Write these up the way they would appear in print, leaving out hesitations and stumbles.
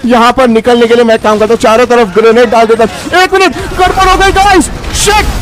यहाँ पर निकलने के लिए मैं काम करता हूँ, चारों तरफ ग्रेनेड डाल देता हूँ। 1 मिनट, गड़बड़ हो गई गाइस, शिट,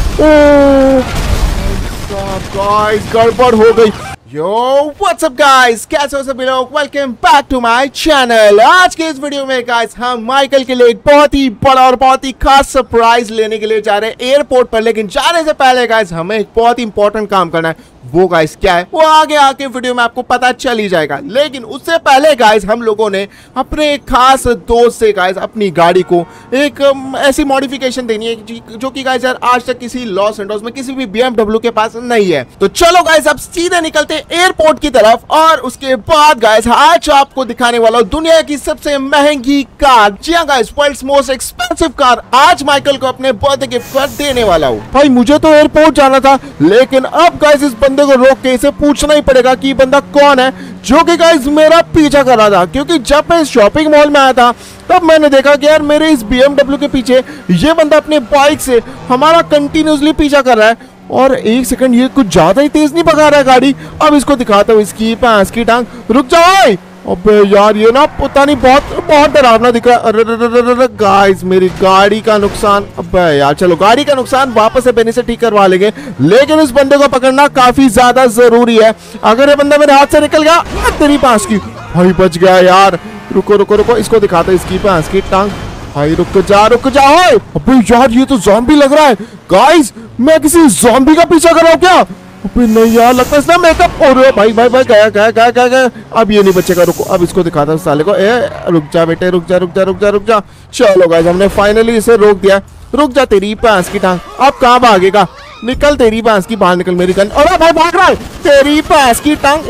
गाइस गड़बड़ हो गई। यो व्हाट्स अप गाइस, कैसे हो सभी लोग, welcome back to my channel. आज के इस वीडियो में गाइस हम माइकल के लिए एक बहुत ही बड़ा और बहुत ही खास सरप्राइज लेने के लिए जा रहे हैं एयरपोर्ट पर। लेकिन जाने से पहले गाइस हमें एक बहुत ही इंपॉर्टेंट काम करना है। वो गाइस क्या है वो आगे आके वीडियो में आपको पता चल ही जाएगा। लेकिन उससे पहले गाइस हम लोगों ने अपने एक खास दोस्त से गाइस अपनी गाड़ी को एक ऐसी मॉडिफिकेशन देनी है जो कि गाइस यार आज तक किसी लॉस एंजल्स में किसी भी BMW के पास नहीं है। तो चलो गाइस अब सीधे निकलते एयरपोर्ट की तरफ और उसके बाद गाइस आज आपको दिखाने वाला हूं दुनिया की सबसे महंगी कार। जी हां guys, world's most expensive car आज माइकल को अपने बर्थडे गिफ्ट पर देने वाला हूं। भाई मुझे तो एयरपोर्ट जाना था, लेकिन अब गाइस इस बंदे को रोक के इसे पूछना ही पड़ेगा कि बंदा कौन है जो कि गाइस मेरा पीछा कर रहा था। क्योंकि जब मैं शॉपिंग मॉल में आया था तब मैंने देखा कि यार मेरे इस BMW के पीछे ये बंदा अपने बाइक से हमारा कंटिन्यूसली पीछा कर रहा है। और एक सेकंड, ये कुछ ज्यादा ही तेज नहीं भगा रहा है गाड़ी। अब इसको दिखाता हूँ इसकी भैंस की टांग। रुक जाओ। अबे यार ये ना पता नहीं बहुत डरावना दिख रहा है। अरे गाइस मेरी गाड़ी का नुकसान। अबे यार चलो गाड़ी का नुकसान वापस से बेनी से ठीक करवा लेंगे, लेकिन इस बंदे को पकड़ना काफी ज्यादा जरूरी है। अगर ये बंदा मेरे हाथ से निकल गया तेरी पास की, भाई बच गया यार। रुको रुको रुको, इसको दिखाता है इसकी भैंस की टांग। भाई रुक जा। अबे यार ये तो ज़ॉम्बी लग रहा है गाइस, मैं किसी ज़ॉम्बी का पीछा कर रहा हूँ क्या? अबे नहीं यार, लगता है इसने मेकअप। और भाई गया। अब ये नहीं बचेगा। रुको अब इसको दिखाता हूँ साले को। रुक जा बेटे, रुक जा। चलो गाइस हमने फाइनली इसे रोक दिया। रुक जा तेरी भैंस की टांग, अब कहाँ भागेगा? निकल तेरी भैंस की, बाहर निकल मेरी गन। अरे भाई भाग रहा है, तेरी भैंस की टांग।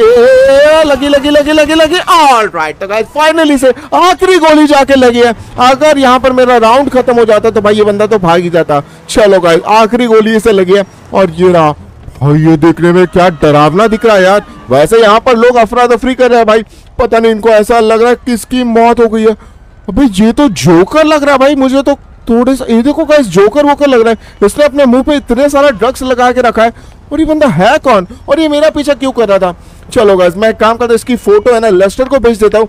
लगी। ऑलराइट तो गाइस फाइनली से आखिरी गोली जाके लगी है। अगर यहाँ पर मेरा राउंड खत्म हो जाता तो भाई ये बंदा तो भाग ही जाता। चलो गाइस आखिरी गोली इसे लगी है और ये रहा। भाई ये देखने में क्या डरावना दिख रहा है यार। वैसे यहाँ पर लोग अफरा तफरी कर रहे हैं भाई, पता नहीं इनको ऐसा लग रहा है किसकी मौत हो गई है। अबे ये तो जोकर लग रहा है भाई, मुझे तो थोड़े सा ये देखो गाइस जोकर वोकर लग रहा है। इसने अपने मुंह पे इतने सारा ड्रग्स लगा के रखा है। और ये बंदा है कौन और ये मेरा पीछा क्यों कर रहा था? चलो गाइस मैं काम करता हूँ, इसकी फोटो है ना लेस्टर को भेज देता हूँ।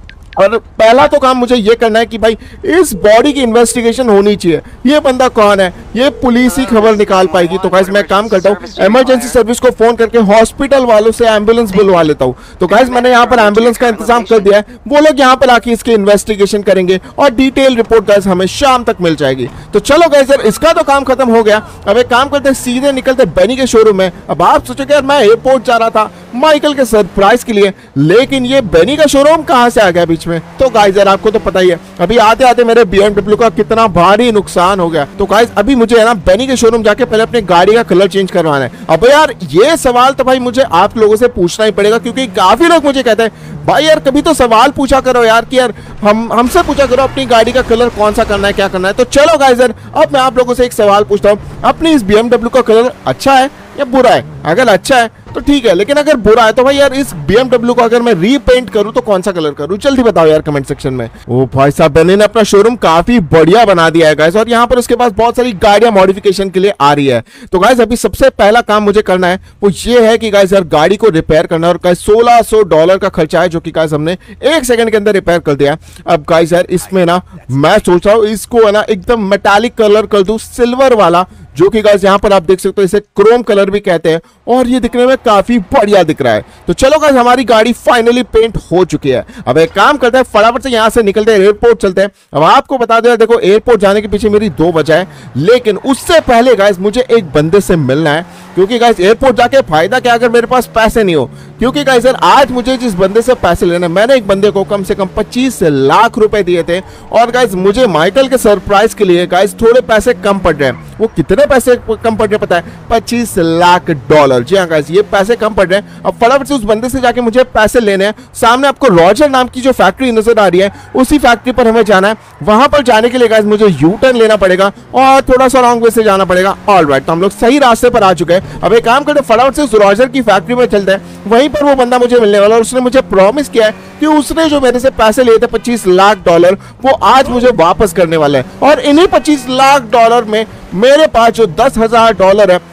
और पहला तो काम मुझे ये करना है कि भाई इस बॉडी की इन्वेस्टिगेशन होनी चाहिए। ये बंदा कौन है, ये पुलिस ही खबर निकाल पाएगी। तो गाइस मैं काम करता हूँ, इमरजेंसी सर्विस को फोन करके हॉस्पिटल वालों से एम्बुलेंस बुलवा लेता हूँ। तो गाइस मैंने यहाँ पर एम्बुलेंस का इंतजाम कर दिया है। वो लोग यहाँ पर आके इसकी इन्वेस्टिगेशन करेंगे और डिटेल रिपोर्ट गाइस हमें शाम तक मिल जाएगी। तो चलो गाइस यार इसका तो काम खत्म हो गया। अब एक काम करते हैं, सीधे निकलते बेनी के शोरूम में। अब आप सोचोगे यार मैं एयरपोर्ट जा रहा था माइकल के सरप्राइज के लिए, लेकिन ये बेनी का शोरूम कहाँ से आ गया बीच में? तो गाइस यार आपको तो पता ही है अभी आते आते मेरे BMW का कितना भारी नुकसान हो गया। तो गाइस अभी मुझे है ना बेनी के शोरूम जाके पहले अपने गाड़ी का कलर चेंज करवाना है। अब यार ये सवाल तो भाई मुझे आप लोगों से पूछना ही पड़ेगा, क्योंकि काफी लोग मुझे कहते हैं भाई यार कभी तो सवाल पूछा करो यार कि यार हमसे पूछा करो अपनी गाड़ी का कलर कौन सा करना है, क्या करना है। तो चलो गाइस यार अब मैं आप लोगों से एक सवाल पूछता हूँ, अपनी इस BMW का कलर अच्छा है या बुरा है? अगर अच्छा है तो ठीक है, लेकिन अगर बुरा है तो भाई यार इस BMW को अगर मैं रीपेंट करूं तो कौन सा कलर करूं? जल्दी बताओ यार कमेंट सेक्शन में। ओ भाई साहब बेनी ने अपना शोरूम काफी बढ़िया बना दिया है गाइस, और यहाँ पर उसके पास बहुत सारी गाड़ियां मॉडिफिकेशन के लिए आ रही है। तो गाइस अभी सबसे पहला काम मुझे करना है वो ये है कि गाइस यार गाड़ी को रिपेयर करना है। और गाइस $1600 का खर्चा है जो कि गाइस हमने 1 सेकंड के अंदर रिपेयर कर दिया। अब गाइस यार इसमें ना मैं सोच रहा हूँ इसको है ना एकदम मेटालिक कलर कर दूं, सिल्वर वाला, जो कि गाइस यहाँ पर आप देख सकते हो इसे क्रोम कलर भी कहते हैं और ये दिखने में काफी बढ़िया दिख रहा है। तो चलो गाइस हमारी गाड़ी फाइनली पेंट हो चुकी है। अब एक काम करते हैं, फटाफट से यहाँ से निकलते हैं, एयरपोर्ट चलते हैं। अब आपको बता दो देखो एयरपोर्ट जाने के पीछे मेरी 2 वजह है, लेकिन उससे पहले गाइस मुझे एक बंदे से मिलना है। क्योंकि गाइस एयरपोर्ट जाके फायदा क्या अगर मेरे पास पैसे नहीं हो? क्योंकि गाइस यार आज मुझे जिस बंदे से पैसे लेने, मैंने एक बंदे को कम से कम 25 लाख रुपए दिए थे और गाइस मुझे माइकल के सरप्राइज के लिए गाइस थोड़े पैसे कम पड़ रहे हैं। वो कितने पैसे कम पड़ रहे हैं पता है? $25 लाख। जी हाँ गाइस ये पैसे कम पड़ रहे हैं। अब फटाफट से उस बंदे से जाके मुझे पैसे लेने हैं। सामने आपको रॉजर नाम की जो फैक्ट्री नजर आ रही है उसी फैक्ट्री पर हमें जाना है। वहां पर जाने के लिए गाइस मुझे यू टर्न लेना पड़ेगा और थोड़ा सा रॉन्ग वे से जाना पड़ेगा। ऑलराइट तो हम लोग सही रास्ते पर आ चुके हैं। अब एक काम करते फटाफट से उस रॉजर की फैक्ट्री में चलते हैं, वहीं पर वो बंदा मुझे मिलने वाला है। उसने मुझे प्रॉमिस किया है कि उसने जो मेरे से पैसे लिए थे $25 लाख वो आज मुझे वापस करने वाला है। और इन्हीं $25 लाख में मेरे पास जो $10,000 है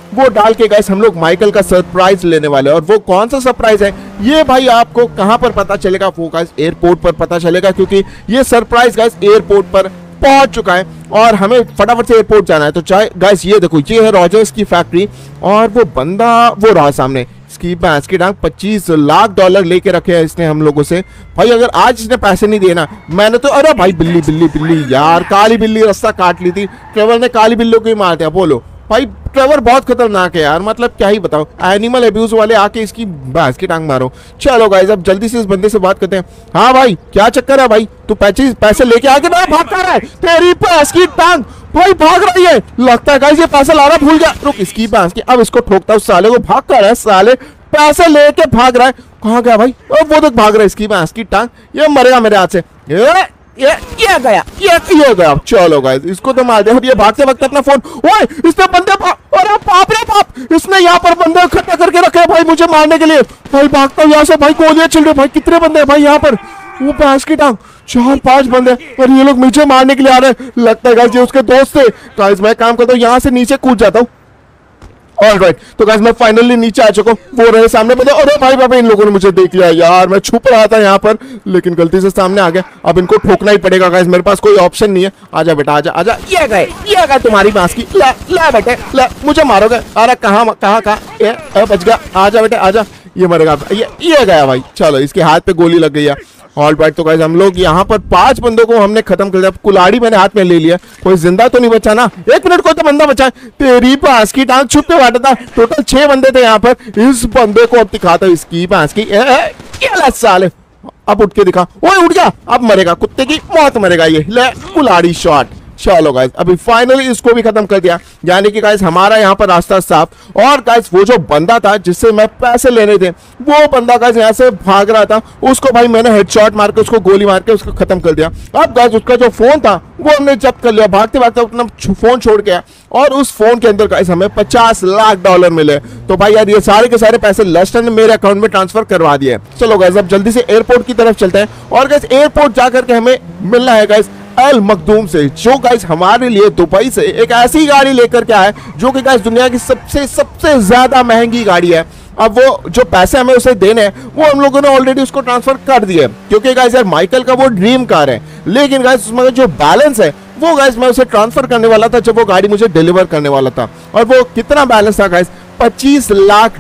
वो डाल के गाइस हम लोग माइकल का सरप्राइज लेने वाले हैं। और वो कौन सा सरप्राइज है ये भाई आपको कहां पर पता चलेगा? वो गाइस एयरपोर्ट पर पता चलेगा, क्योंकि ये सरप्राइज गाइस एयरपोर्ट पर पहुंच चुका है और हमें फटाफट से एयरपोर्ट जाना है। तो चाहे गाइस ये देखो, ये है रॉजर्स की फैक्ट्री और वो बंदा वो रहा सामने, इसकी भैंस की डांग। $25 लाख लेके रखे हैं इसने हम लोगों से। भाई अगर आज इसने पैसे नहीं दिए ना, मैंने तो अरे भाई बिल्ली बिल्ली बिल्ली यार, काली बिल्ली रास्ता काट ली थी। ट्रेवर ने काली बिल्ली को ही मार दिया। बोलो भाई ट्रेवर बहुत खतरनाक है यार, मतलब क्या ही बताओ, एनिमल अब्यूज वाले आके इसकी भैंस की टांग मारो। चलो गाइस अब जल्दी से इस बंदे से बात करते हैं। हाँ भाई क्या चक्कर है भाई, तू पैसे लेके आके ना भाग रहा है, तेरी भैंस की टांग भाई भाग रही है। लगता है गाइस ये पैसा लाना भूल गया। रुक, इसकी भैंस की, अब इसको ठोकता हूं साले को। भाग कर रहा है साले, पैसे लेके भाग रहा है। कहाँ गया भाई? वो तक भाग रहा है इसकी भैंस की टांग। ये मरेगा मेरे हाथ से। ये गया। चलो गाइस इसको तो मार दे। और ये भागते वक्त अपना फोन, ओए इसने बंदे अरे बाप रे बाप, इसने यहाँ पर बंदे इकट्ठा करके रखे हैं भाई मुझे मारने के लिए। भाई भागता हूँ यहाँ से भाई, गोलियां चल रही भाई। कितने बंदे हैं भाई यहाँ पर? वो भैंस की टांग 4-5 बंदे और ये लोग मुझे मारने के लिए आ रहे हैं। लगता है गाइस ये उसके दोस्त थे। गाइस मैं काम करता हूँ, यहाँ से नीचे कूद जाता हूँ। ऑलराइट तो गाइस मैं फाइनली नीचे आ चुका हूँ। वो रहे सामने बंदे। अरे भाई बाबा इन लोगों ने मुझे देख लिया यार, मैं छुप रहा था यहाँ पर लेकिन गलती से सामने आ गया। अब इनको ठोकना ही पड़ेगा गाइस, मेरे पास कोई ऑप्शन नहीं है। आजा बेटा आजा। ये गए तुम्हारी बांस की। ले बेटे ले, मुझे मारोगे? अरे कहाँ बच गया। आजा बेटे आजा। ये मरेगा। ये गया भाई। चलो इसके हाथ पे गोली लग गई है। ऑलराइट तो गाइस हम लोग यहाँ पर 5 बंदों को हमने खत्म कर दिया। कुल्हाड़ी मैंने हाथ में ले लिया। कोई जिंदा तो नहीं बचा ना? 1 मिनट को तो बंदा बचा। तेरी भैंस की टांग छुप के बांटा था। टोटल 6 बंदे थे यहाँ पर। इस बंदे को अब दिखाता हूँ इसकी भैंस की। साले अब उठ के दिखा। ओए उठ गया। अब मरेगा, कुत्ते की मौत मरेगा ये। ले कुल्हाड़ी शॉट। चलो गाइस अभी फाइनली इसको भी खत्म कर दिया, यानी कि गाइस हमारा यहाँ पर रास्ता साफ। और गाइस वो जो बंदा था जिससे मैं पैसे लेने थे, वो बंदा गाइस यहाँ से भाग रहा था, उसको भाई मैंने हेडशॉट मार के, उसको गोली मार के उसको खत्म कर दिया। अब गाइस उसका जो फोन था वो हमने जब्त कर लिया। भागते भागते अपना फोन छोड़ के, और उस फोन के अंदर गाइस हमें $50 लाख मिले। तो भाई यार ये सारे के सारे पैसे लस्टर ने मेरे अकाउंट में ट्रांसफर करवा दिए। चलो गाइस अब जल्दी से एयरपोर्ट की तरफ चलते हैं। और गाइस एयरपोर्ट जाकर के हमें मिलना है गाइस अल मखदूम से, जो गाइस हमारे लिए दुबई से एक ऐसी गाड़ी लेकर के आए जो कि गाइस दुनिया की सबसे ज्यादा महंगी गाड़ी है। अब वो जो पैसे हमें उसे देने हैं वो हम लोगों ने ऑलरेडी उसको ट्रांसफर कर दिए, क्योंकि गाइस यार माइकल का वो ड्रीम कार है। लेकिन गाइस उसमें जो बैलेंस है वो गाइस मैं उसे ट्रांसफर करने वाला था जब वो गाड़ी मुझे डिलीवर करने वाला था। और वो कितना बैलेंस था गाइस? $25 लाख।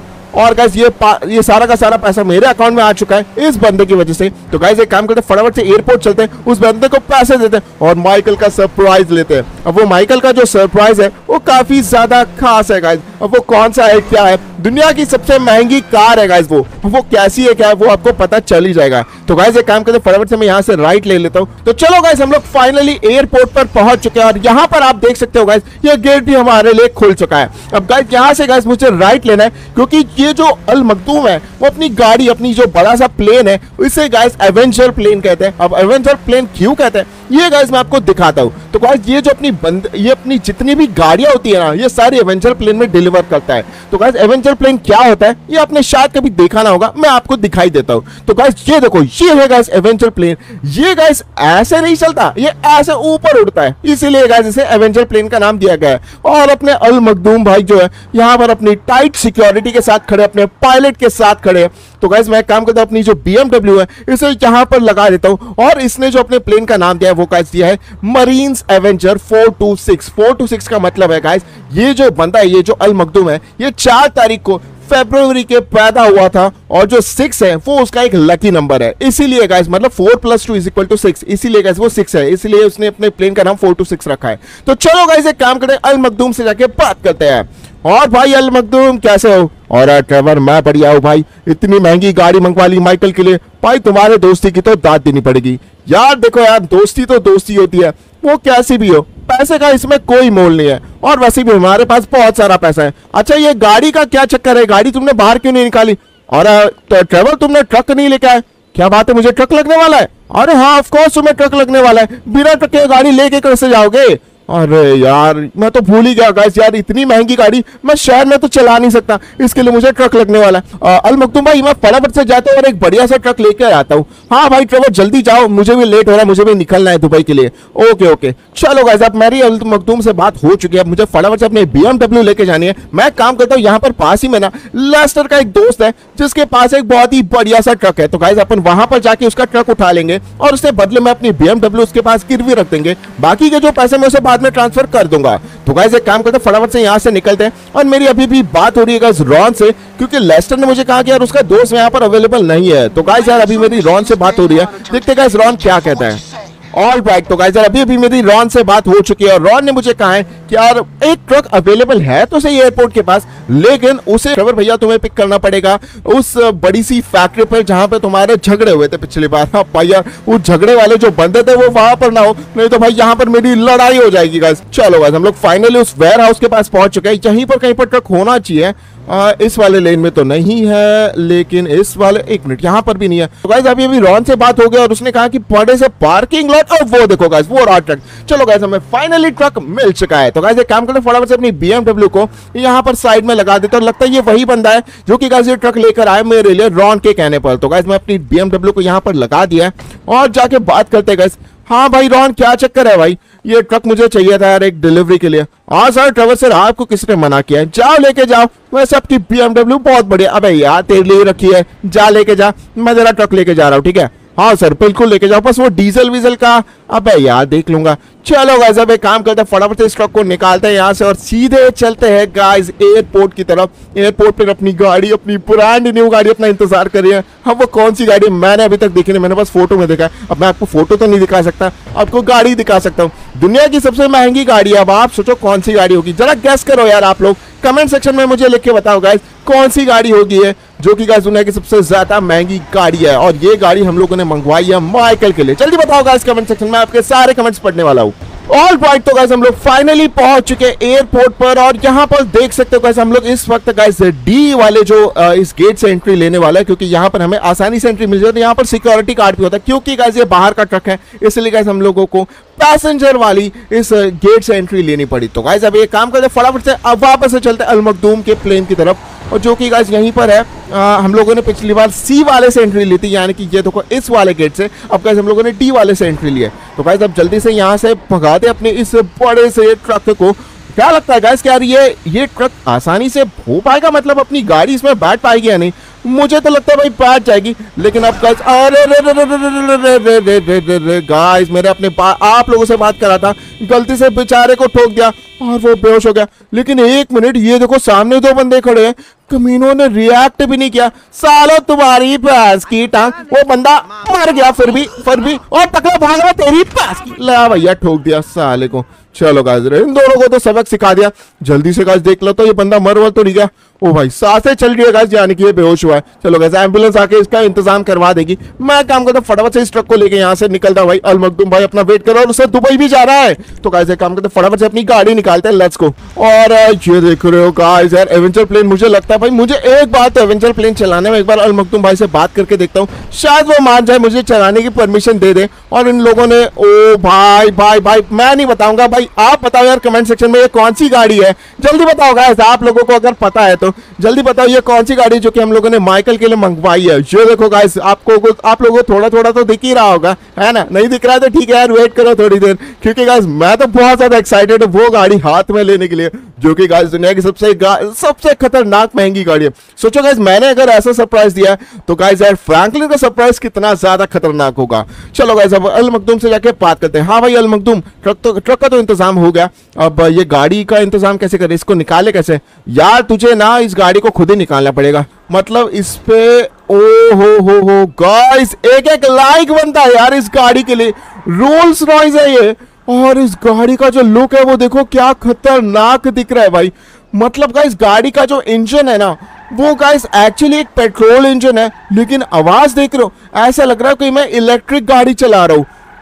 और गाइस ये सारा का सारा पैसा मेरे अकाउंट में आ चुका है इस बंदे की वजह से। तो गाइस एक काम करते हैं, फटाफट से एयरपोर्ट चलते हैं, उस बंदे को पैसे देते हैं और माइकल का सरप्राइज लेते हैं। अब वो माइकल का जो सरप्राइज है वो काफी ज्यादा खास है गाइस। अब वो कौन सा है, क्या है? दुनिया की सबसे महंगी कार है गाइस। वो कैसी है, क्या है, वो आपको पता चल ही जाएगा। तो गाइस एक काम करते हैं, फटाफट से मैं यहाँ से राइट ले लेता हूँ। तो चलो गाइस हम लोग फाइनली एयरपोर्ट पर पहुंच चुके हैं और यहाँ पर आप देख सकते हो गाइस ये गेट भी हमारे लिए खुल चुका है। अब गाइस यहाँ से गाइस मुझे राइट लेना है, क्योंकि ये जो अल मखदूम है वो अपनी गाड़ी, अपनी जो बड़ा सा प्लेन है इसे गाइस एवेंजर प्लेन कहते हैं। अब एवेंजर प्लेन क्यों कहते हैं ये गाइस मैं आपको दिखाता हूँ। तो गाइस ये जो अपनी जितनी भी गाड़ियां होती है ना, ये सारी एवेंजर प्लेन में डिलीवर करता है। तो गाइस एवेंजर प्लेन क्या होता है ये आपने शायद कभी देखा ना होगा, मैं आपको दिखाई देता हूँ। तो गाइस ये देखो, ये है गाइस एवेंजर प्लेन। ये गाइस ऐसे नहीं चलता, ये ऐसे ऊपर उड़ता है, इसीलिए गाइस इसे एवेंजर प्लेन का नाम दिया गया है। और अपने अल मखदूम भाई जो है यहाँ पर अपनी टाइट सिक्योरिटी के साथ खड़े, अपने पायलट के साथ खड़े। तो गाइस मैं काम करता हूँ, अपनी जो BMW है इसे यहाँ पर लगा देता हूँ। और इसने जो अपने प्लेन का नाम दिया है वो गाइस दिया है मरीन्स एवेंजर 426। 426 का मतलब है गाइस ये जो बंदा है, ये जो अल मखदूम है, ये 4 तारीख को फरवरी के पैदा हुआ था। और जो 6 है वो उसका एक लकी नंबर है, इसीलिए गाइस मतलब 4 + 2 = 6, इसीलिए गाइस वो 6 है, इसलिए उसने अपने प्लेन का नाम 426 रखा है। तो चलो गाइस एक काम करते हैं, अल मखदूम से जाके बात करते हैं। और भाई अल मखदूम कैसे हो? और ट्रेवर मैं बढ़िया हूँ भाई, इतनी महंगी गाड़ी मंगवा ली माइकल के लिए। भाई तुम्हारे दोस्ती की तो दाद देनी पड़ेगी यार। देखो यार दोस्ती तो दोस्ती होती है, वो कैसी भी हो, पैसे का इसमें कोई मोल नहीं है। और वैसे भी हमारे पास बहुत सारा पैसा है। अच्छा ये गाड़ी का क्या चक्कर है, गाड़ी तुमने बाहर क्यों नहीं निकाली? और ट्रेवर तुमने ट्रक नहीं लेके आए? क्या बात है, मुझे ट्रक लगने वाला है? अरे हाँ ऑफ कोर्स तुम्हें ट्रक लगने वाला है, बिना ट्रक के गाड़ी लेके कैसे जाओगे? अरे यार मैं तो भूल ही गया गाइस, यार इतनी महंगी गाड़ी मैं शहर में तो चला नहीं सकता, इसके लिए मुझे ट्रक लगने वाला है। अल मखदूम भाई मैं फटाफट से जाता हूँ और एक बढ़िया सा ट्रक लेकर आता हूँ। हाँ भाई ट्रेवर जल्दी जाओ, मुझे भी लेट हो रहा है, मुझे भी निकलना है दुबई के लिए। ओके ओके चलो गाइस, अब मेरी अल मखदूम से बात हो चुकी है, मुझे फटाफट से अपने BMW लेके जानी है। मैं काम करता हूँ यहाँ पर पास ही में ना लेस्टर का एक दोस्त है जिसके पास एक बहुत ही बढ़िया सा ट्रक है, तो गाइस अपन वहां पर जाके उसका ट्रक उठा लेंगे और उसके बदले में अपनी BMW उसके पास गिरवी रख देंगे, बाकी के जो पैसे मैं उसे बाद में ट्रांसफर कर दूंगा। तो गाइस एक काम करते हैं फटाफट से यहाँ से निकलते हैं। और मेरी अभी भी बात हो रही है गाइस रॉन से, क्योंकि लेस्टर ने मुझे कहा कि यार उसका दोस्त यहाँ पर अवेलेबल नहीं है। तो गाइस यार अभी मेरी रॉन से बात हो रही है, देखते गाइस रॉन क्या कहता है। ऑल राइट तो गाइस यार अभी मेरी रॉन से बात हो चुकी है और रॉन ने मुझे कहा है कि यार एक ट्रक अवेलेबल है तो सही एयरपोर्ट के पास, लेकिन उसे ट्रेवर भैया तुम्हें पिक करना पड़ेगा उस बड़ी सी फैक्ट्री पर जहां पे तुम्हारे झगड़े हुए थे पिछली बार। हाँ भाई यार उस झगड़े वाले जो बंदे थे वो वहां पर ना हो, नहीं तो भाई यहाँ पर मेरी लड़ाई हो जाएगी गाइस। चलो गाइस हम लोग फाइनली उस वेयर हाउस के पास पहुंच चुके हैं, यहीं पर कहीं पर ट्रक होना चाहिए। इस वाले लेन में तो नहीं है, लेकिन इस वाले एक मिनट यहाँ पर भी नहीं है। तो गाइस अभी रॉन से बात हो गई और उसने कहा कि बड़े से पार्किंग लॉट, और वो देखो गाइस वो रहा ट्रक। चलो गाइस हमें फाइनली ट्रक मिल चुका है। तो गाइस एक काम करते फटाफट से अपनी BMW को यहाँ पर साइड में लगा देते, और लगता है ये वही बंदा है जो कि गाइस ये ट्रक लेकर आए मेरे लिए रॉन के कहने पर। तो गाइस मैं अपनी BMW को यहाँ पर लगा दिया है और जाके बात करते गाइस। हाँ भाई रॉन क्या चक्कर है भाई, ये ट्रक मुझे चाहिए था यार एक डिलीवरी के लिए। हाँ सर ट्रेवर सर आपको किसने मना किया है, जाओ लेके जाओ, वैसे आपकी BMW बहुत बढ़िया। अबे यार तेरे लिए रखी है, जा लेके जा, मैं तेरा ट्रक लेके जा रहा हूँ ठीक है। हाँ सर बिल्कुल लेके जाओ, बस वो डीजल वीजल का अबे यार देख लूंगा। चलो गाइस अब एक काम करते हैं फटाफट से इस ट्रक को निकालते हैं यहाँ से और सीधे चलते हैं गाइस एयरपोर्ट की तरफ। एयरपोर्ट पर अपनी गाड़ी, अपनी ब्रांड न्यू गाड़ी अपना इंतजार कर रही है। हाँ वो कौन सी गाड़ी मैंने अभी तक देखी नहीं, मैंने बस फोटो में देखा है। अब मैं आपको फोटो तो नहीं दिखा सकता, आपको गाड़ी दिखा सकता हूँ। दुनिया की सबसे महंगी गाड़ी है, अब आप सोचो कौन सी गाड़ी होगी, जरा गेस करो यार आप लोग, कमेंट सेक्शन में मुझे लिख के बताओ गाइस कौन सी गाड़ी होगी है जो कि गाइस दुनिया की सबसे ज्यादा महंगी गाड़ी है। और ये गाड़ी हम लोगों ने मंगवाई है माइकल के लिए। जल्दी बताओ गाइस कमेंट सेक्शन में, आपके सारे कमेंट्स पढ़ने वाला हूँ। ऑल राइट तो गाइस हम लोग फाइनली पहुंच चुके एयरपोर्ट पर और यहाँ पर देख सकते हो गाइस हम लोग इस वक्त गाइस डी वाले जो इस गेट से एंट्री लेने वाला है, क्योंकि यहाँ पर हमें आसानी से एंट्री मिल जाती है। यहाँ पर सिक्योरिटी कार्ड भी होता है, क्योंकि गाइस ये बाहर का ट्रक है, इसलिए गाइस हम लोगों को पैसेंजर वाली इस गेट से एंट्री लेनी पड़ी। तो गाइस अब ये काम करते फटाफट से अब वापस से चलते अल मखदूम के प्लेन की तरफ, और जो कि गाइस यहीं पर है। हम लोगों ने पिछली बार सी वाले से एंट्री ली थी, यानी कि ये देखो इस वाले गेट से। अब गाइस हम लोगों ने डी वाले से एंट्री ली है। तो गाइस अब जल्दी से यहाँ से भगा दे अपने इस बड़े से ट्रक को। क्या लगता है गाइस क्या ये ट्रक आसानी से हो पाएगा, मतलब अपनी गाड़ी इसमें बैठ पाएगी या नहीं? मुझे तो लगता है भाई बैठ जाएगी, लेकिन अब गाइस अरे गाइस मेरे अपने आप लोगों से बात करा था, गलती से बेचारे को ठोक दिया और वो बेहोश हो गया। लेकिन एक मिनट, ये देखो सामने दो बंदे खड़े हैं, कमीनों ने रिएक्ट भी नहीं किया। सालो तुम्हारी भैंस की टांग, वो बंदा मर गया फिर भी और तकला भाग रहा तेरी भैंस की। ला भैया ठोक दिया साले को। चलो गाइस इन दोनों को तो सबक सिखा दिया। जल्दी से गाइस देख लो तो ये बंदा मर तो नहीं गया। ओ भाई सांसें चल रही है गाइस, यानी कि ये बेहोश हुआ है। चलो गाइस एम्बुलेंस आके इसका इंतजाम करवा देगी। मैं काम करता फटाफट से इस ट्रक को लेके यहाँ से निकलता हूँ। भाई अल मखदूम भाई अपना वेट करो, और उसे दुबई भी जा रहा है। तो गाइस काम करते फटाफट से अपनी गाड़ी निकालते हैं, लेट्स गो। और ये देख रहे हो गाइस यार एवेंजर प्लेन, मुझे लगता है भाई मुझे एक बात तो एवेंजर प्लेन चलाने में एक बार अल मखदूम भाई से बात करके देखता हूँ, शायद वो मान जाए, मुझे चलाने की परमिशन दे दे। और इन लोगों ने ओ भाई मैं नहीं बताऊंगा भाई, आप बताओ यार कमेंट सेक्शन में ये कौन सी गाड़ी है, जल्दी बताओ गाइस आप लोगों को अगर पता है तो जल्दी बताओ ये कौन सी गाड़ी जो कि हम लोगों ने माइकल के लिए मंगवाई है। ये देखो गाइस आप लोगों को थोड़ा तो दिख ही रहा होगा, है ना? नहीं दिख रहा है तो ठीक है यार, वेट करो थोड़ी देर, क्योंकि गाइस मैं तो बहुत ज्यादा एक्साइटेड हूँ वो गाड़ी हाथ में लेने के लिए, जो कि गाइस दुनिया की सबसे खतरनाक महंगी गाड़ी है। सोचो गाइस मैंने अगर ऐसा सरप्राइज दिया तो गाइस यार फ्रैंकलिन का सरप्राइज कितना ज्यादा खतरनाक होगा। चलो गाइस अब अल मखदूम से जाके बात करते हैं। हाँ भाई अल मखदूम ट्रक का तो इंतजाम हो गया, अब ये गाड़ी का इंतजाम कैसे करें, इसको निकाले कैसे? यार तुझे ना इस गाड़ी को खुद ही निकालना पड़ेगा, मतलब इस पे ओ हो गाइस एक लाइक बनता है यार इस गाड़ी के लिए। रोल्स रॉयस है ये, और इस गाड़ी का जो लुक है वो देखो क्या खतरनाक दिख रहा है भाई। मतलब गाइस गाड़ी का जो इंजन है ना वो गाइस एक्चुअली एक पेट्रोल इंजन है, लेकिन आवाज देख रहे हो ऐसा लग रहा है कि मैं इलेक्ट्रिक गाड़ी चला रहा हूँ।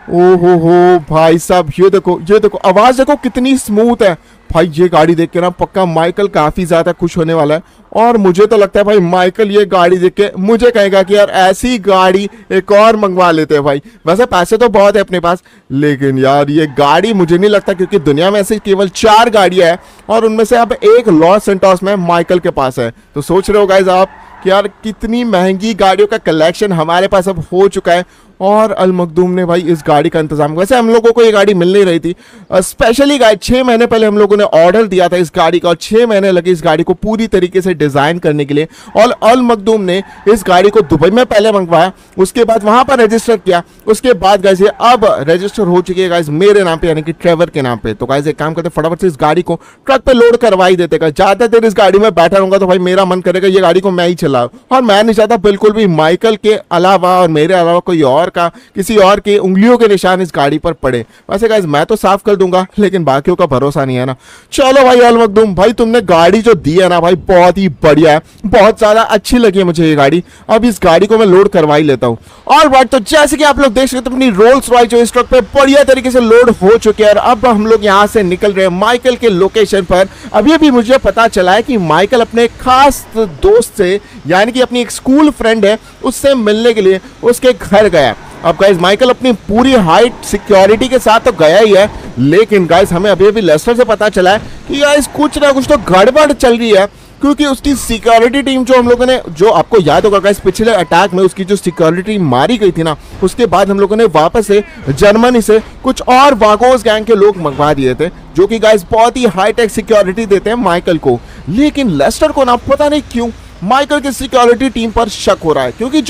हो भाई साहब, ये देखो आवाज देखो कितनी स्मूथ है भाई। ये गाड़ी देख के ना पक्का माइकल काफी ज्यादा खुश होने वाला है। और मुझे तो लगता है भाई माइकल ये गाड़ी देख के मुझे कहेगा कि यार ऐसी गाड़ी एक और मंगवा लेते हैं भाई। वैसे पैसे तो बहुत है अपने पास, लेकिन यार ये गाड़ी मुझे नहीं लगता, क्योंकि दुनिया में ऐसे केवल 4 गाड़ियां हैं और उनमें से अब एक लॉस सेंटोस में माइकल के पास है। तो सोच रहे हो गाइज आप कि यार कितनी महंगी गाड़ियों का कलेक्शन हमारे पास अब हो चुका है। और अल मखदूम ने भाई इस गाड़ी का इंतजाम, वैसे हम लोगों को ये गाड़ी मिल नहीं रही थी, स्पेशली गाइस 6 महीने पहले हम लोगों ने ऑर्डर दिया था इस गाड़ी का और 6 महीने लगे इस गाड़ी को पूरी तरीके से डिजाइन करने के लिए। और अल मखदूम ने इस गाड़ी को दुबई में पहले मंगवाया, उसके बाद वहां पर रजिस्टर किया, उसके बाद गाइस ये अब रजिस्टर हो चुकी है गाइस मेरे नाम पे, यानी कि ट्रेवर के नाम पे। तो गाइस एक काम करते फटाफट से इस गाड़ी को ट्रक पे लोड करवाई देते। ज्यादा देर इस गाड़ी में बैठा रहूंगा तो भाई मेरा मन करेगा ये गाड़ी को मैं ही चलाऊं, और मैं नहीं चाहता बिल्कुल भी माइकल के अलावा और मेरे अलावा कोई और का किसी और के उंगलियों के निशान इस गाड़ी पर पड़े। वैसे गाइस मैं तो साफ कर दूंगा, लेकिन बाकियों का भरोसा नहीं है ना। चलो भाई अल मखदूम भाई, तुमने गाड़ी जो दी है ना भाई बहुत ही बढ़िया है, बहुत ज्यादा अच्छी लगी है मुझे ये गाड़ी। अब इस गाड़ी को मैं लोड करवा ही लेता हूँ। और बात तो जैसे कि आप लोग देख सकते हो अपनी रोल्स रॉयस जो इस ट्रक पे बढ़िया तरीके से लोड हो चुके हैं और अब हम लोग यहाँ से निकल रहे हैं माइकल के लोकेशन पर। अभी अभी मुझे पता चला है कि माइकल अपने खास दोस्त से, यानी कि अपनी एक स्कूल फ्रेंड है, उससे मिलने के लिए उसके घर गया। अब गाइस माइकल अपनी पूरी हाइट सिक्योरिटी के साथ तो गया ही है, लेकिन गाइस हमें अभी अभी लेस्टर से पता चला है कि गाइस कुछ ना कुछ तो गड़बड़ चल रही है, क्योंकि उसकी सिक्योरिटी टीम जो हम लोगों ने, जो आपको याद होगा गाइस पिछले अटैक में उसकी जो सिक्योरिटी टीम मारी गई थी ना, उसके बाद हम लोगों ने वापस से जर्मनी से कुछ और वागोस गैंग के लोग मंगवा दिए थे, जो कि गाइस बहुत ही हाईटेक सिक्योरिटी देते हैं माइकल को। लेकिन लेस्टर को ना पता नहीं क्यों माइकल की सिक्योरिटी टीम पर शक हो रहा है, क्योंकि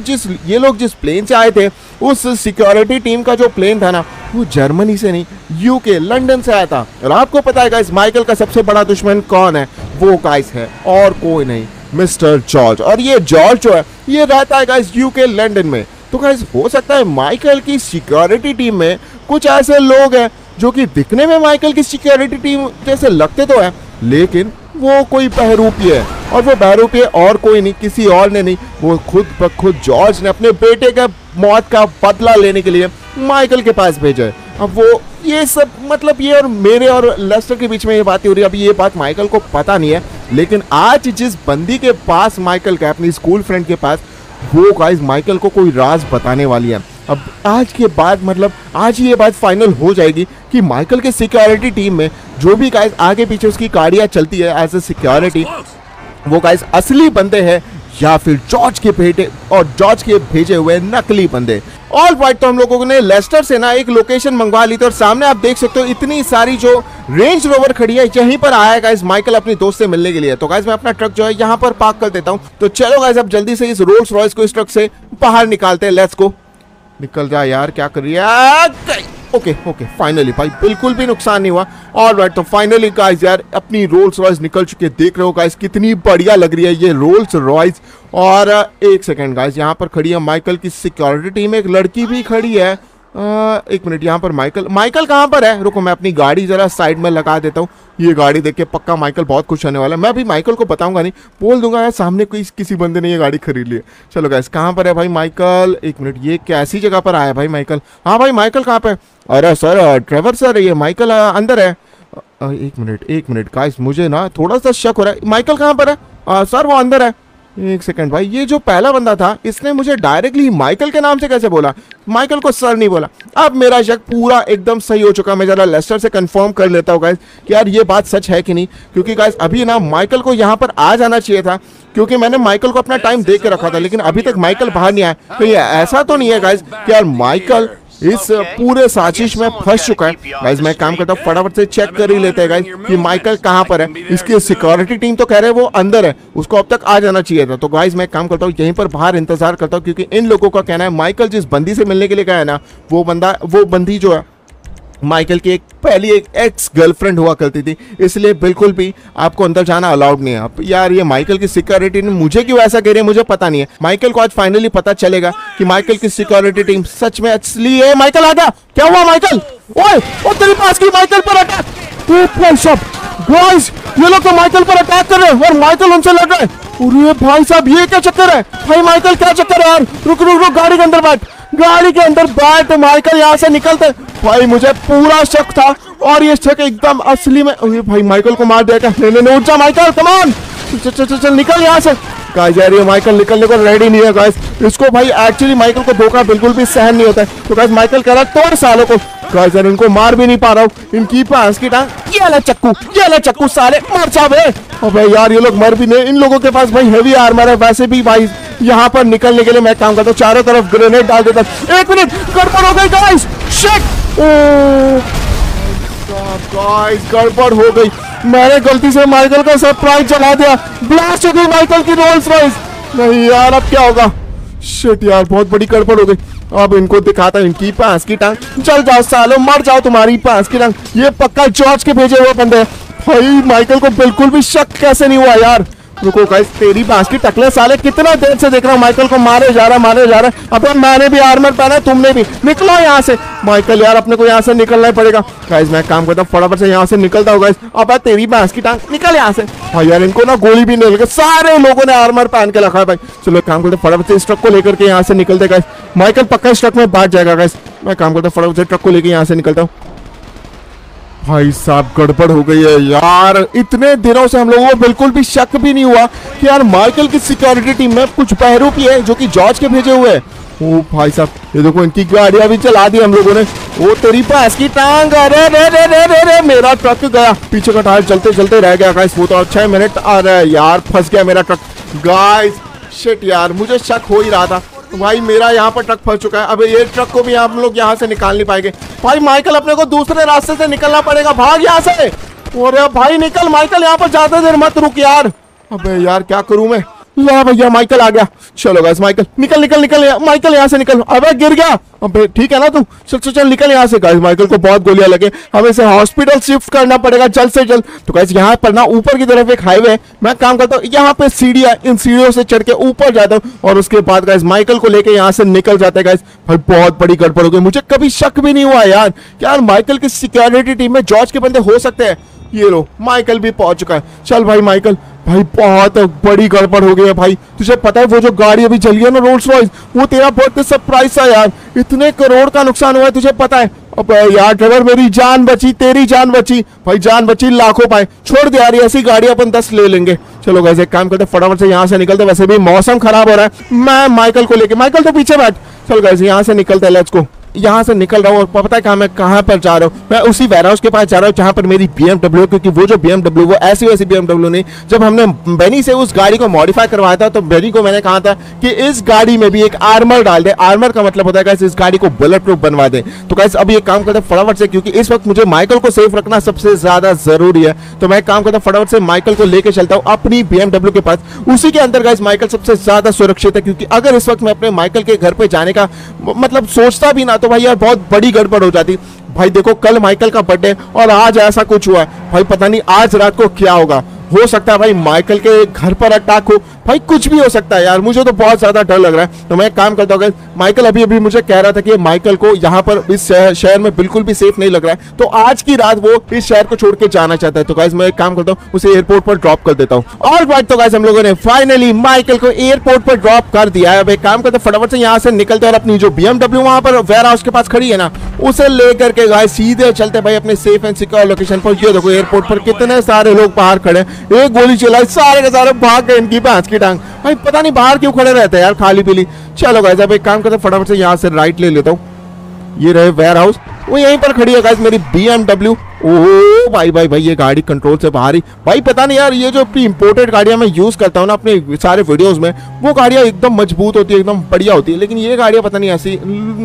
ये लोग जिस प्लेन से आए थे, उस सिक्योरिटी टीम का जो प्लेन था ना वो जर्मनी से नहीं यूके लंदन से आया था। और आपको पता है गाइस माइकल का सबसे बड़ा दुश्मन कौन है? वो गाइस है और कोई नहीं, मिस्टर जॉर्ज। और ये जॉर्ज जो है ये रहता है गाइस यूके लंदन में। तो गाइस हो सकता है माइकल की सिक्योरिटी टीम में कुछ ऐसे लोग हैं जो कि दिखने में माइकल की सिक्योरिटी टीम जैसे लगते तो है, लेकिन वो कोई बहरूपी है। और वो बहरूपी और कोई नहीं, किसी और ने नहीं, वो खुद ब खुद जॉर्ज ने अपने बेटे का मौत का बदला लेने के लिए माइकल के पास भेजा है। अब वो ये सब मतलब ये और मेरे और लेस्टर के बीच में ये बात हो रही है। अभी ये बात माइकल को पता नहीं है, लेकिन आज जिस बंदी के पास माइकल का, अपनी स्कूल फ्रेंड के पास, वो गाइस माइकल को कोई राज बताने वाली है। अब आज के बाद मतलब आज ही ये बात फाइनल हो जाएगी कि माइकल के सिक्योरिटी टीम में जो भी गाइस आगे पीछे उसकी गाड़ियां चलती है एज ए सिक्योरिटी, वो गाइस असली बंदे हैं या फिर जॉर्ज के बेटे और जॉर्ज के भेजे हुए नकली बंदे। ऑल राइट, तो हम लोगों ने लेस्टर से ना एक लोकेशन मंगवा ली थी और सामने आप देख सकते हो इतनी सारी जो रेंज रोवर खड़ी है, यहीं पर आया गाइस माइकल अपने दोस्त से मिलने के लिए। तो गाइस मैं अपना ट्रक जो है यहाँ पर पार्क कर देता हूँ। तो चलो गाइस अब जल्दी से इस रोल्स रॉयस को इस ट्रक से बाहर निकालते हैं। लेट्स गो, निकल जा यार, क्या कर रही है? ओके ओके, फाइनली भाई बिल्कुल भी नुकसान नहीं हुआ। ऑलराइट, तो फाइनली गाइस यार अपनी रोल्स रॉयस निकल चुकी है। देख रहे हो गाइस कितनी बढ़िया लग रही है ये रोल्स रॉयस। और एक सेकंड गाइस, यहाँ पर खड़ी है माइकल की सिक्योरिटी टीम, एक लड़की भी खड़ी है। एक मिनट, यहाँ पर माइकल कहाँ पर है? रुको मैं अपनी गाड़ी जरा साइड में लगा देता हूँ। ये गाड़ी देख के पक्का माइकल बहुत खुश होने वाला है। मैं अभी माइकल को बताऊंगा नहीं, बोल दूंगा यार सामने किसी बंदे ने ये गाड़ी खरीद ली है। चलो गाइस, कहाँ पर है भाई माइकल? एक मिनट, ये कैसी जगह पर आया भाई माइकल? हाँ भाई माइकल कहाँ पे? अरे सर ट्रेवर सर, ये माइकल अंदर है। एक मिनट गाइस, मुझे ना थोड़ा सा शक हो रहा है। माइकल कहाँ पर है? सर वो अंदर है। एक सेकंड भाई, ये जो पहला बंदा था इसने मुझे डायरेक्टली माइकल के नाम से कैसे बोला? माइकल को सर नहीं बोला। अब मेरा शक पूरा एकदम सही हो चुका। मैं जरा लेस्टर से कंफर्म कर लेता हूँ गाइस कि यार ये बात सच है कि नहीं, क्योंकि गाइस अभी ना माइकल को यहाँ पर आ जाना चाहिए था, क्योंकि मैंने माइकल को अपना टाइम दे के रखा था, लेकिन अभी तक माइकल बाहर नहीं आया। तो ये ऐसा तो नहीं है गाइस कि यार माइकल इस पूरे साजिश में फंस चुका है। गाइस मैं काम करता हूँ, फटाफट से चेक कर ही लेते हैं गाइस कि माइकल कहाँ पर है। इसकी सिक्योरिटी टीम तो कह रहे हैं वो अंदर है, उसको अब तक आ जाना चाहिए था। तो गाइस मैं काम करता हूँ, यहीं पर बाहर इंतजार करता हूँ, क्योंकि इन लोगों का कहना है माइकल जिस बंदी से मिलने के लिए गया है ना, वो बंदी जो है माइकल की पहली एक एक्स गर्लफ्रेंड हुआ करती थी, इसलिए बिल्कुल भी आपको अंदर जाना अलाउड नहीं है। अब यार ये माइकल की सिक्योरिटी ने मुझे क्यों ऐसा कह रही है मुझे पता नहीं है। माइकल को आज फाइनली पता चलेगा कि माइकल की सिक्योरिटी टीम सच में असली है। माइकल आ गया, क्या हुआ माइकल? ओए ओ तेरे पास की माइकल पर अटैक। गाइस ये लोग तो माइकल पर अटैक कर रहे हैं और माइकल उनसे लड़ रहा है। अरे भाई साहब ये क्या चक्कर है? भाई माइकल क्या चक्कर है यार? रुक गाड़ी के अंदर बैठ। गाड़ी के अंदर बैठ माइकल यहाँ से निकलते। भाई मुझे पूरा शक था और ये शक एकदम असली में। भाई माइकल को मार दिया क्या? नहीं उठ जा माइकल, कम ऑन, चल निकल यहाँ से। गाइस यार ये माइकल निकलने को रेडी नहीं है गाइस। इसको भाई एक्चुअली माइकल को धोखा बिल्कुल भी सहन नहीं होता है। तो गाइस माइकल कह रहा है तोड़ सालों को। गाइस यार इनको मार भी नहीं पा रहा हूँ, इनकी पास की टांग। ये ले चक्कू साले, मर जा बे। अबे यार ये लोग मर भी नहीं, इन लोगों के पास भाई हेवी आर्मर है। वैसे भी भाई यहाँ पर निकलने के लिए मैं काम करता हूँ, चारों तरफ ग्रेनेड डाल देता हूँ। 1 मिनट, गड़बड़ हो गई गाइस, शिट। गाइस गड़बड़ हो गई, मैंने गलती से माइकल का सरप्राइज जला दिया। ब्लास्ट हो गई माइकल की रोल्स रॉयस। नहीं यार अब क्या होगा? शिट यार बहुत बड़ी गड़बड़ हो गई। अब इनको दिखाता है इनकी पास की टांग। चल जाओ सालो, मर जाओ तुम्हारी पास की टांग। ये पक्का जॉर्ज के भेजे हुए बंदे हैं। भाई माइकल को बिल्कुल भी शक कैसे नहीं हुआ यार। रुको गाइस, तेरी बांस की टकले साले, कितना देर से देख रहा हूँ माइकल को मारे जा रहा। अब मैंने भी आर्मर पहना, तुमने भी। निकलो यहाँ से माइकल, यार अपने को यहाँ से निकलना ही पड़ेगा। गाइस मैं काम करता हूँ, फटाफट से यहाँ से निकलता हूँ गाइस। अब तेरी बांस की टांग, निकल यहाँ से। भाई यार इनको ना गोली भी नहीं लगे, सारे लोगों ने आर्मर पहन के रखा है भाई। चलो काम करते फटाफट से इस ट्रक को लेकर के यहाँ से निकलते गाइस। माइकल पक्का इस ट्रक में भाग जाएगा गाइस। मैं काम करता हूँ, फटाफट से ट्रक को लेकर यहाँ से निकलता हूँ। भाई साहब गड़बड़ हो गई है यार। इतने दिनों से हम लोगों को बिल्कुल भी शक भी नहीं हुआ कि यार माइकल की सिक्योरिटी टीम में कुछ बहरूपी है जो कि जॉर्ज के भेजे हुए हैं। ओ भाई साहब ये देखो, इनकी गाड़ियां भी चला दी हम लोगों ने। ओ तेरी पास की टांग, अरे रे रे रे रे रे, मेरा ट्रक गया, पीछे का टायर चलते चलते रह गया गाइस। वो तो 6 मिनट, अरे यार फंस गया मेरा ट्रक गाइस। शिट यार मुझे शक हो ही रहा था भाई, मेरा यहाँ पर ट्रक फंस चुका है। अब ये ट्रक को भी हम लोग यहाँ से निकाल नहीं पाएंगे। भाई माइकल अपने को दूसरे रास्ते से निकलना पड़ेगा, भाग यहाँ से। अरे भाई निकल माइकल, यहाँ पर ज्यादा देर मत रुक यार। अबे यार क्या करूं मैं? ला भैया माइकल आ गया। चलो गाइस माइकल निकल निकल निकल, माइकल यहाँ से निकल। अबे गिर गया। अबे ठीक है ना तू, चल चल चल निकल यहाँ से। गाइस माइकल को बहुत गोलियां लगे, हमें इसे हॉस्पिटल शिफ्ट करना पड़ेगा जल्द से जल्द। तो गाइस यहाँ पर ना ऊपर की तरफ एक हाईवे है, मैं काम करता हूँ यहाँ पे सीढ़ियां, इन सीढ़ियों से चढ़ के ऊपर जाता हूँ और उसके बाद गाइस माइकल को लेके यहाँ से निकल जाता है। गाइस भाई बहुत बड़ी गड़बड़ हो गई, मुझे कभी शक भी नहीं हुआ यार माइकल की सिक्योरिटी टीम में जॉर्ज के बंदे हो सकते हैं। ये लो माइकल भी पहुंच चुका है। चल भाई माइकल, भाई बहुत बड़ी गड़बड़ हो गई है भाई। तुझे पता है वो जो गाड़ी अभी चली है ना रोल्स रॉयस, वो तेरा बहुत सरप्राइज था यार। इतने करोड़ का नुकसान हुआ है तुझे पता है। अब यार ड्राइवर मेरी जान बची, तेरी जान बची भाई, जान बची लाखों पाए। छोड़ दे यार, ऐसी गाड़ी अपन 10 ले लेंगे। चलो गाइस एक काम करते फटाफट से यहाँ से निकलते, वैसे भी मौसम खराब हो रहा है। मैं माइकल को लेके, माइकल तो पीछे बैठ। चल गाइस यहाँ से निकलते हैं, लेट्स गो। यहाँ से निकल रहा हूँ और पता है मैं कहाँ पर जा रहा हूँ? मैं उसी वेयरहाउस के पास जा रहा हूँ जहाँ पर मेरी BMW है, क्योंकि वो जो BMW वो ऐसी वैसी BMW नहीं। जब हमने बेनी से उस गाड़ी को मॉडिफाई करवाया था तो बेनी को मैंने कहा था कि इस गाड़ी में भी एक आर्मर डाल दे। आर्मर का मतलब होता है गाइस इस गाड़ी को बुलेट प्रूफ बनवा दे। तो गाइस अभी एक काम करते फटाफट से, क्योंकि इस वक्त मुझे माइकल को सेफ रखना सबसे ज्यादा जरूरी है। तो मैं काम करता फटाफट से माइकल को लेकर चलता हूँ अपनी BMW के पास। उसी के अंदर गाइस माइकल सबसे ज्यादा सुरक्षित है, क्योंकि अगर इस वक्त मैं अपने माइकल के घर पे जाने का मतलब सोचता भी ना तो भाई यार बहुत बड़ी गड़बड़ हो जाती। भाई देखो कल माइकल का बर्थडे और आज ऐसा कुछ हुआ है भाई, पता नहीं आज रात को क्या होगा। हो सकता है भाई माइकल के घर पर अटैक हो, भाई कुछ भी हो सकता है यार। मुझे तो बहुत ज्यादा डर लग रहा है। तो मैं काम करता हूँ, माइकल अभी मुझे कह रहा था कि माइकल को यहाँ पर इस शहर में बिल्कुल भी सेफ नहीं लग रहा है, तो आज की रात वो इस शहर को छोड़ के जाना चाहता है। तो गाइस मैं एक काम करता हूँ, उसे एयरपोर्ट पर ड्रॉप कर देता हूँ। और बात तो गाइस हम लोगों ने फाइनली माइकल को एयरपोर्ट पर ड्रॉप कर दिया है। अब एक काम करते फटाफट से यहाँ से निकलते हैं और अपनी जो BMW वहां पर वेयर हाउस के पास खड़ी है ना, उसे लेकर के गाइस सीधे चलते भाई अपने सेफ एंड सिक्योर लोकेशन पर। ये देखो एयरपोर्ट पर कितने सारे लोग बाहर खड़े, एक गोली चलाई, सारे के सारे भाग गए इनकी भैंस की टांग। भाई पता नहीं बाहर क्यों खड़े रहते हैं यार खाली पीली। चलो गाइस अब एक काम करते फटाफट से यहाँ से राइट ले लेता हूँ। ये रहे वेयर हाउस, वो यहीं पर खड़ी है गाइस मेरी BMW। ओह भाई भाई भाई ये गाड़ी कंट्रोल से बाहर ही। भाई पता नहीं यार, ये जो अपनी इंपोर्टेड गाड़ियां मैं यूज करता हूँ ना अपने सारे वीडियोस में, वो गाड़ियां एकदम मजबूत होती है, एकदम बढ़िया होती है, लेकिन ये गाड़ियां पता नहीं ऐसी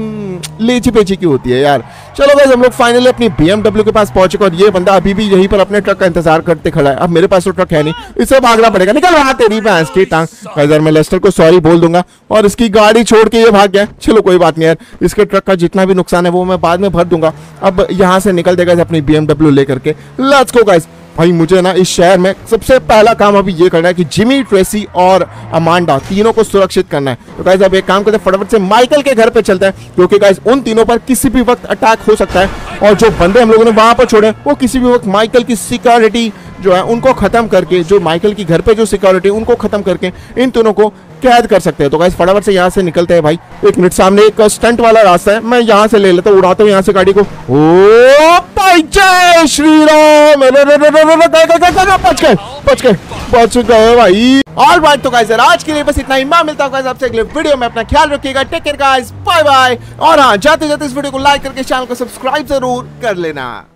लेची पेची की होती है यार। चलो गाइस हम लोग फाइनली अपनी BMW के पास पहुंचे और ये बंदा अभी भी यहीं पर अपने ट्रक का इंतजार करते खड़ा है। अब मेरे पास तो ट्रक है नहीं, इसे भागना पड़ेगा। निकल वहां तेरी भैंस की टांग। गाइस मैं लेस्टर को सॉरी बोल दूंगा और इसकी गाड़ी छोड़ के ये भाग गया। चलो कोई बात नहीं यार, इसके ट्रक का जितना भी नुकसान है वो मैं बाद में भर दूंगा। अब यहाँ से निकल देगा अपनी BMW लेकर के। Let's go guys. भाई मुझे ना इस शहर में सबसे पहला काम अभी ये करना है कि जिमी, ट्रेसी और अमांडा तीनों को सुरक्षित करना है। तो गाइस अब एक काम करते हैं फटाफट से माइकल के घर पे चलते हैं, क्योंकि गाइस उन तीनों पर किसी भी वक्त अटैक हो सकता है और जो बंदे हम लोगों ने वहां पर छोड़े वो किसी भी वक्त माइकल की सिक्योरिटी जो है उनको खत्म करके, जो माइकल की घर पे जो सिक्योरिटी उनको खत्म करके इन तीनों को कैद कर सकते हैं। तो गाइस फटाफट से यहाँ से निकलते हैं भाई। एक मिनट, सामने एक स्टंट वाला रास्ता है, मैं यहाँ से ले लेता हूँ, उड़ाता हूँ यहाँ से गाड़ी को। ओ भाई जय श्री राम, बच गए भाई। ऑलराइट, तो गाइस आज के लिए बस इतना ही। मैं मिलता हूँ गाइस आपसे अगले वीडियो में। अपना ख्याल रखिएगा, take care guys, bye bye. और हाँ, जाते जाते इस वीडियो को लाइक करके चैनल को सब्सक्राइब जरूर कर लेना।